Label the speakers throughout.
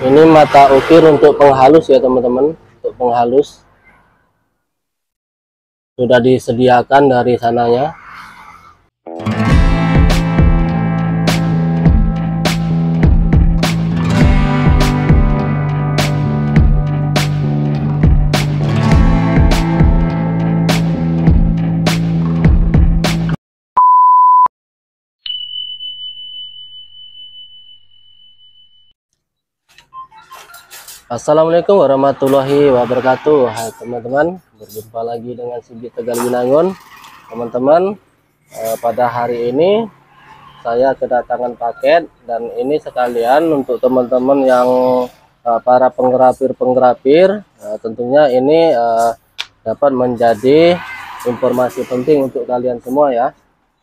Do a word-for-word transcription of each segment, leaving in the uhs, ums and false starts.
Speaker 1: Ini mata ukir untuk penghalus ya teman-teman, untuk penghalus sudah disediakan dari sananya. Assalamualaikum warahmatullahi wabarakatuh. Hai teman-teman, berjumpa lagi dengan Sigit Tegal Winangun. Teman-teman, eh, pada hari ini saya kedatangan paket, dan ini sekalian untuk teman-teman yang eh, para penggerapir-penggerapir, eh, tentunya ini eh, dapat menjadi informasi penting untuk kalian semua ya.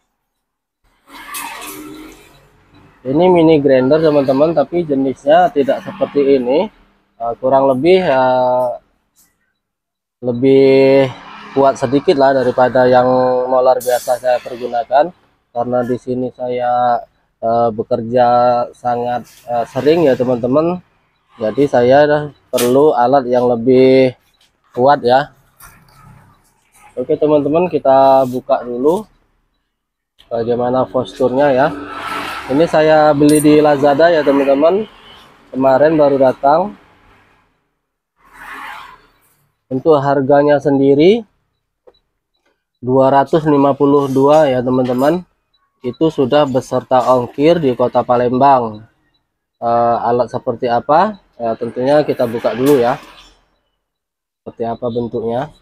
Speaker 1: Ini mini grinder teman-teman, tapi jenisnya tidak seperti ini. Uh, kurang lebih uh, lebih kuat sedikit lah daripada yang molar biasa saya pergunakan, karena di sini saya uh, bekerja sangat uh, sering ya teman-teman, jadi saya perlu alat yang lebih kuat ya. Oke teman-teman, kita buka dulu bagaimana posturnya ya. Ini saya beli di Lazada ya teman-teman, kemarin baru datang. Untuk harganya sendiri dua ratus lima puluh dua ya teman-teman, itu sudah beserta ongkir di kota Palembang. E, alat seperti apa? E, tentunya kita buka dulu ya, seperti apa bentuknya.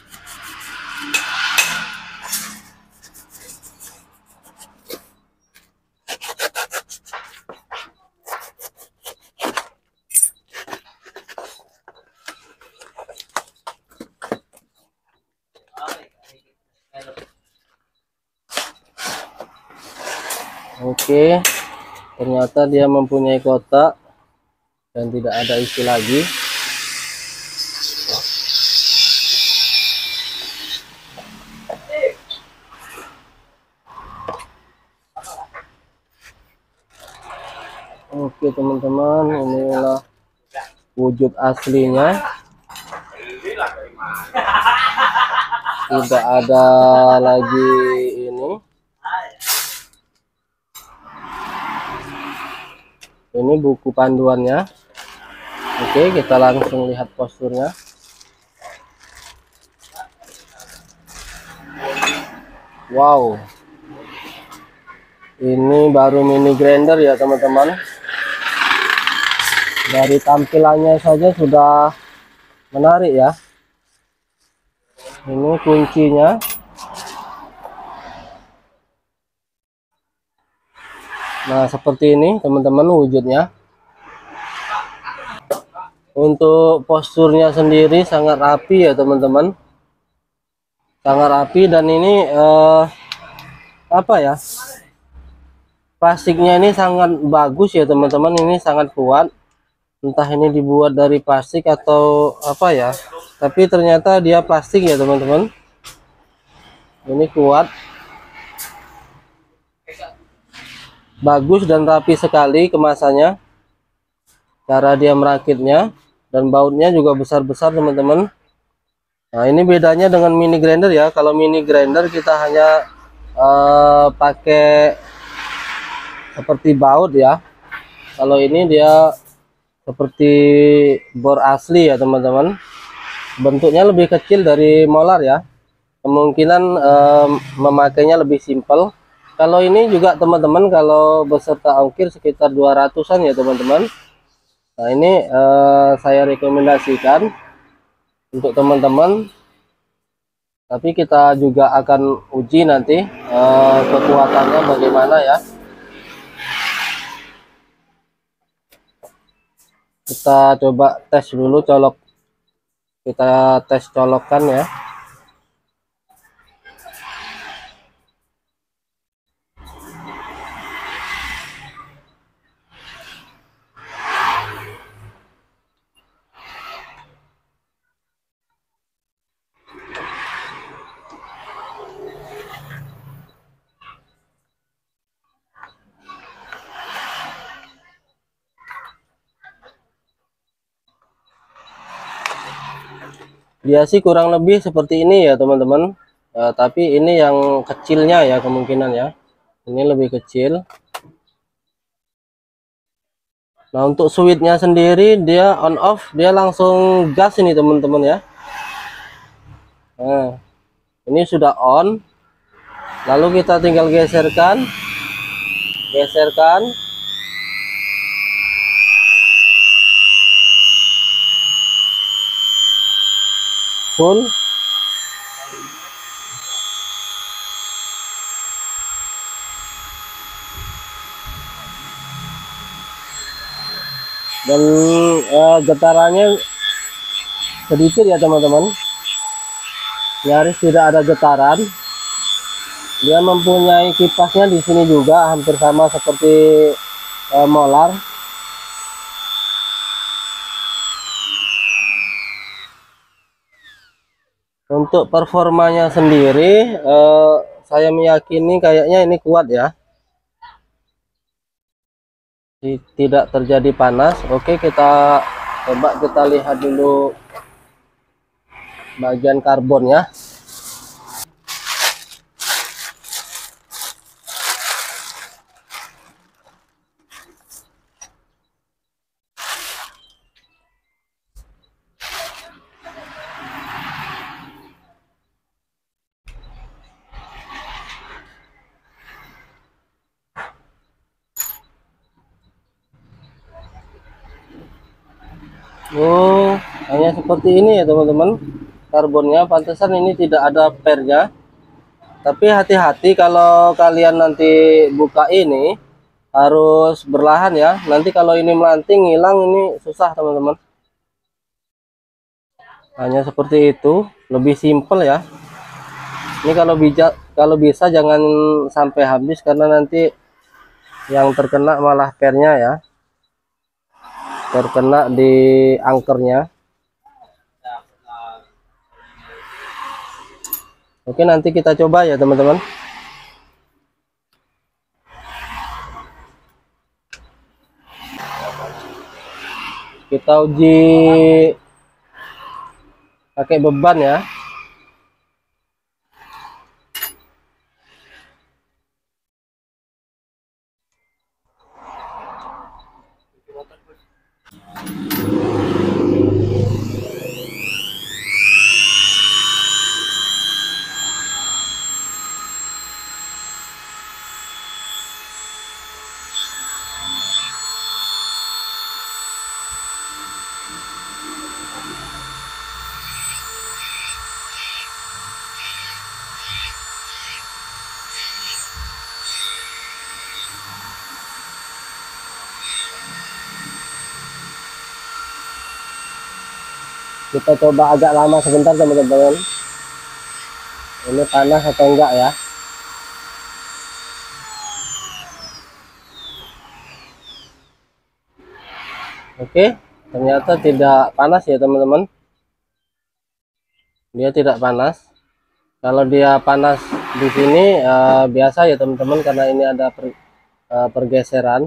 Speaker 1: Oke, ternyata dia mempunyai kotak dan tidak ada isi lagi. Oke teman-teman, inilah wujud aslinya. Tidak ada lagi ini. Ini buku panduannya. Oke, kita langsung lihat posturnya. Wow, ini baru mini grinder ya teman-teman. Dari tampilannya saja sudah menarik ya. Ini kuncinya. Nah seperti ini teman-teman wujudnya. Untuk posturnya sendiri sangat rapi ya teman-teman, sangat rapi. Dan ini eh, apa ya, plastiknya ini sangat bagus ya teman-teman, ini sangat kuat. Entah ini dibuat dari plastik atau apa ya, tapi ternyata dia plastik ya teman-teman. Ini kuat, bagus dan rapi sekali kemasannya, cara dia merakitnya, dan bautnya juga besar-besar teman-teman. Nah ini bedanya dengan mini grinder ya. Kalau mini grinder kita hanya uh, pakai seperti baut ya, kalau ini dia seperti bor asli ya teman-teman. Bentuknya lebih kecil dari molar ya, kemungkinan um, memakainya lebih simpel. Kalau ini juga teman-teman, kalau beserta ongkir sekitar dua ratusan ya teman-teman. Nah ini uh, saya rekomendasikan untuk teman-teman, tapi kita juga akan uji nanti uh, kekuatannya bagaimana ya. Kita coba tes dulu, colok, kita tes colokkan ya. Dia sih kurang lebih seperti ini ya teman-teman. Uh, tapi ini yang kecilnya ya kemungkinan ya. Ini lebih kecil. Nah untuk switchnya sendiri dia on off, dia langsung gas ini teman-teman ya. Nah ini sudah on, lalu kita tinggal geserkan, geserkan. Full. Dan eh, getarannya sedikit ya teman-teman, nyaris tidak ada getaran. Dia mempunyai kipasnya di sini juga hampir sama seperti eh, molar. Untuk performanya sendiri eh, saya meyakini kayaknya ini kuat ya, tidak terjadi panas. Oke, kita coba kita lihat dulu bagian karbonnya. Oh, hanya seperti ini ya teman-teman karbonnya. Pantesan ini tidak ada pernya. Tapi hati-hati kalau kalian nanti buka ini, harus berlahan ya. Nanti kalau ini melanting hilang ini susah teman-teman. Hanya seperti itu, lebih simpel ya. Ini kalau bisa kalau bisa jangan sampai habis karena nanti yang terkena malah pernya ya. Terkena di angkernya. Oke, nanti kita coba ya teman-teman. Kita uji pakai beban ya. Kita coba agak lama sebentar teman-teman. Ini panas atau enggak ya? Oke, ternyata tidak panas ya teman-teman. Dia tidak panas. Kalau dia panas di sini uh, biasa ya teman-teman, karena ini ada per, uh, pergeseran.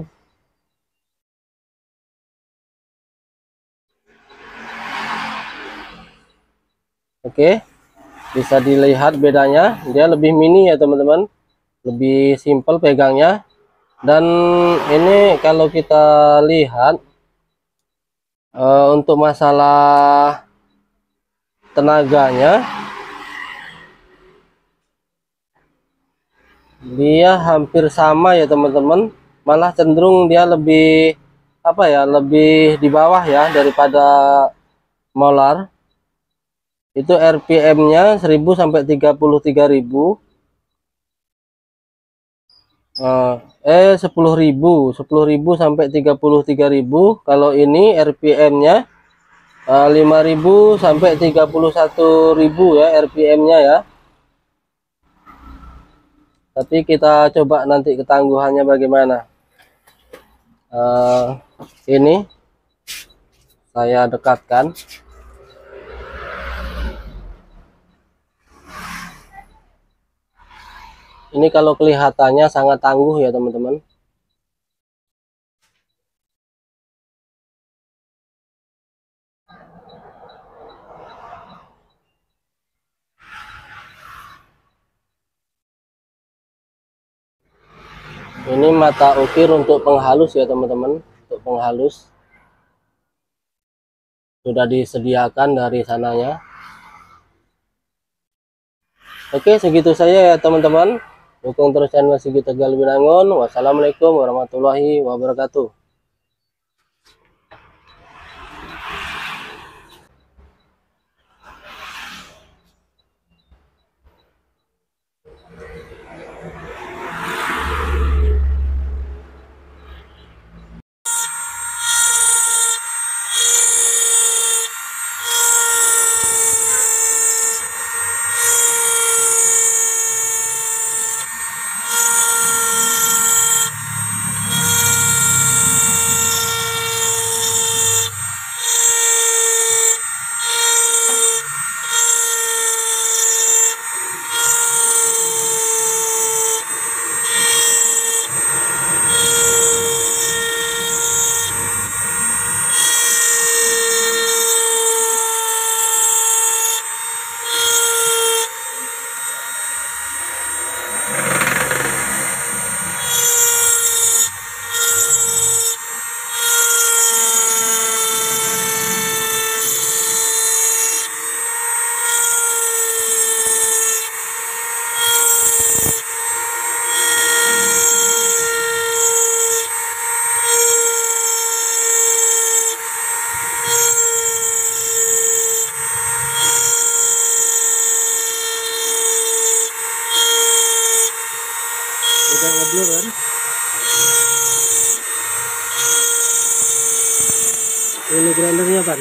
Speaker 1: Oke, bisa dilihat bedanya. Dia lebih mini ya teman-teman, lebih simple pegangnya. Dan ini kalau kita lihat uh, untuk masalah tenaganya, dia hampir sama ya teman-teman, malah cenderung dia lebih apa ya, lebih di bawah ya daripada molar. Itu R P M-nya seribu sampai tiga puluh tiga ribu. Eh sepuluh ribu, sepuluh ribu sampai tiga puluh tiga ribu. Kalau ini R P M-nya uh, lima ribu sampai tiga puluh satu ribu ya R P M-nya ya. Tapi kita coba nanti ketangguhannya bagaimana. Uh, ini saya dekatkan. Ini kalau kelihatannya sangat tangguh ya teman-teman. Ini mata ukir untuk penghalus ya teman-teman, untuk penghalus sudah disediakan dari sananya. Oke, segitu saja ya teman-teman. Dukung terus channel Sigit Tegal Binangun. Wassalamualaikum warahmatullahi wabarakatuh. Udah ngeblur kan? Ini grindernya kan?